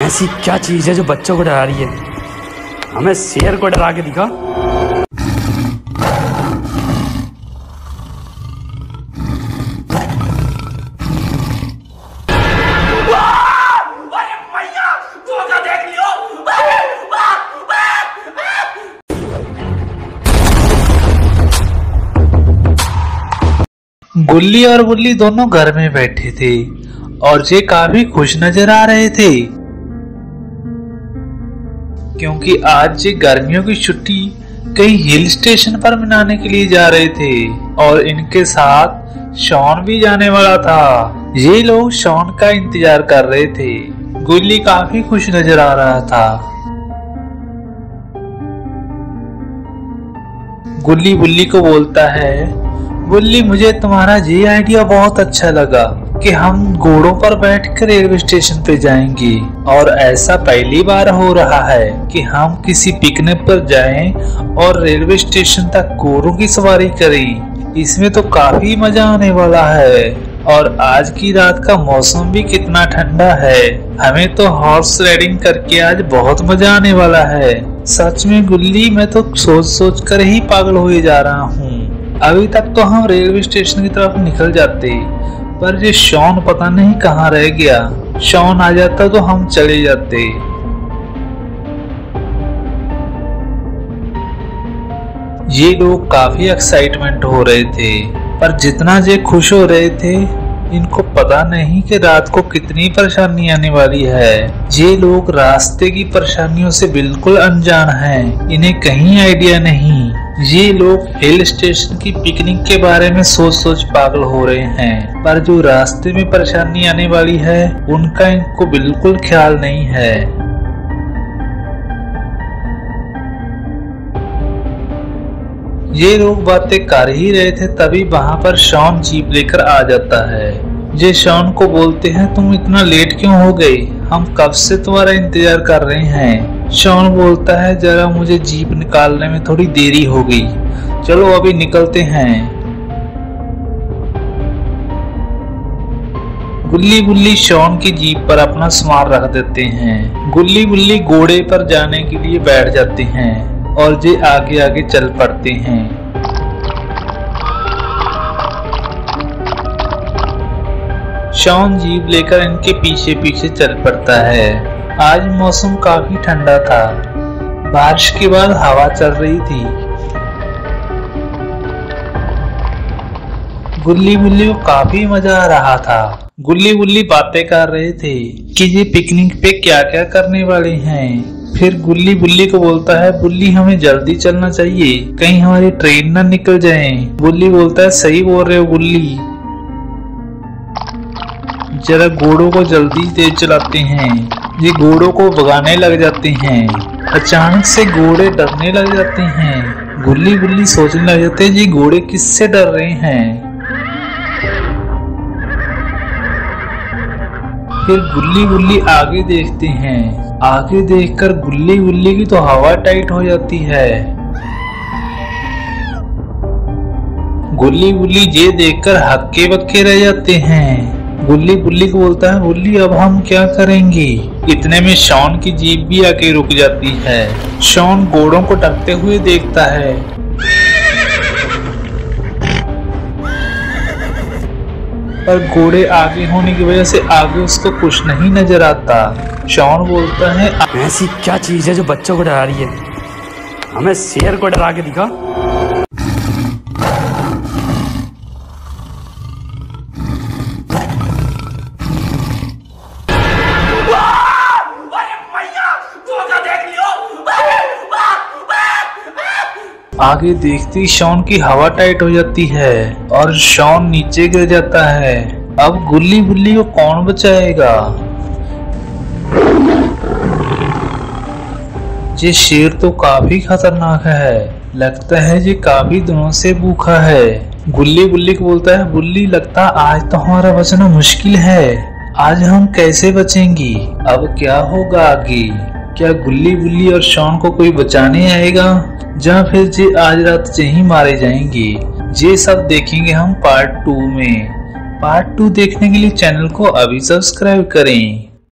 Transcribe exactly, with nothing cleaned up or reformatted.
ऐसी क्या चीज है जो बच्चों को डरा रही है? हमें शेर को डरा के दिखा। गुल्ली और बुल्ली दोनों घर में बैठे थे और ये काफी खुश नजर आ रहे थे क्योंकि आज ये गर्मियों की छुट्टी कहीं हिल स्टेशन पर मनाने के लिए जा रहे थे और इनके साथ शॉन भी जाने वाला था। ये लोग शॉन का इंतजार कर रहे थे। गुल्ली काफी खुश नजर आ रहा था। गुल्ली बुल्ली को बोलता है, बुल्ली मुझे तुम्हारा ये आइडिया बहुत अच्छा लगा कि हम घोड़ों पर बैठकर रेलवे स्टेशन पे जाएंगे और ऐसा पहली बार हो रहा है कि हम किसी पिकनिक पर जाएं और रेलवे स्टेशन तक घोड़ों की सवारी करें। इसमें तो काफी मजा आने वाला है और आज की रात का मौसम भी कितना ठंडा है। हमें तो हॉर्स राइडिंग करके आज बहुत मजा आने वाला है। सच में गुल्ली, मैं तो सोच सोच कर ही पागल हुए जा रहा हूँ। अभी तक तो हम रेलवे स्टेशन की तरफ निकल जाते, पर ये शॉन पता नहीं कहाँ रह गया। शॉन आ जाता तो हम चले जाते। ये लोग काफी एक्साइटमेंट हो रहे थे, पर जितना ये खुश हो रहे थे, इनको पता नहीं कि रात को कितनी परेशानी आने वाली है। ये लोग रास्ते की परेशानियों से बिल्कुल अनजान हैं। इन्हें कहीं आइडिया नहीं। ये लोग हिल स्टेशन की पिकनिक के बारे में सोच सोच पागल हो रहे हैं, पर जो रास्ते में परेशानी आने वाली है उनका इनको बिल्कुल ख्याल नहीं है। ये लोग बातें कर ही रहे थे, तभी वहां पर शॉन जीप लेकर आ जाता है। ये शॉन को बोलते हैं, तुम इतना लेट क्यों हो गई? हम कब से तुम्हारा इंतजार कर रहे हैं। शॉन बोलता है, जरा मुझे जीप निकालने में थोड़ी देरी हो गई, चलो अभी निकलते हैं। गुल्ली बुल्ली शॉन की जीप पर अपना सामान रख देते हैं। गुल्ली बुल्ली घोड़े पर जाने के लिए बैठ जाते हैं और ये आगे आगे चल पड़ते हैं। शॉन जीप लेकर इनके पीछे पीछे चल पड़ता है। आज मौसम काफी ठंडा था। बारिश के बाद हवा चल रही थी। गुल्ली बुल्ली को काफी मजा आ रहा था। गुल्ली बुल्ली बातें कर रहे थे कि ये पिकनिक पे क्या क्या करने वाले हैं। फिर गुल्ली बुल्ली को बोलता है, बुल्ली हमें जल्दी चलना चाहिए, कहीं हमारी ट्रेन ना निकल जाए। बुल्ली बोलता है, सही बोल रहे हो गुल्ली, जरा घोड़ों को जल्दी तेज चलाते हैं। ये घोड़ों को भगाने लग जाते हैं। अचानक से घोड़े डरने लग जाते हैं। गुल्ली बुल्ली सोचने लग जाते हैं, ये घोड़े किससे डर रहे हैं। फिर गुल्ली बुल्ली आगे देखते हैं। आगे देखकर गुल्ली बुल्ली की तो हवा टाइट हो जाती है। गुल्ली बुल्ली ये देखकर हक्के बक्के रह जाते हैं। गुल्ली बुल्ली को बोलता है, बुल्ली अब हम क्या करेंगे? इतने में शॉन की जीप भी आके रुक जाती है। शॉन घोड़ों को डरते हुए देखता है। पर घोड़े आगे होने की वजह से आगे उसको कुछ नहीं नजर आता। शॉन बोलता है, ऐसी क्या चीज है जो बच्चों को डरा रही है? हमें शेर को डरा के दिखा। आगे देखती शॉन की हवा टाइट हो जाती है और शॉन नीचे गिर जाता है। अब गुल्ली बुल्ली को कौन बचाएगा? ये शेर तो काफी खतरनाक है। लगता है ये काफी दिनों से भूखा है। गुल्ली बुल्ली को बोलता है, बुल्ली लगता आज तो हमारा बचना मुश्किल है। आज हम कैसे बचेंगी? अब क्या होगा आगे? क्या गुल्ली बुल्ली और शॉन को कोई बचाने आएगा, या फिर ये आज रात यहीं मारे जाएंगे? ये सब देखेंगे हम पार्ट टू में। पार्ट टू देखने के लिए चैनल को अभी सब्सक्राइब करें।